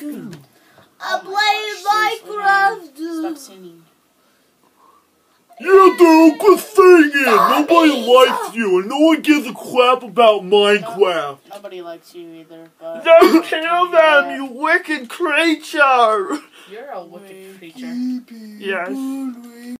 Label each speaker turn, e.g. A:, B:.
A: I play Minecraft, dude.
B: Stop singing.
C: Yeah, dude, quit singing! Nobody likes you, and no one gives a crap about Minecraft.
B: Nobody likes you either, but...
C: Don't kill them, you wicked creature!
B: You're a wicked creature.
C: Yes.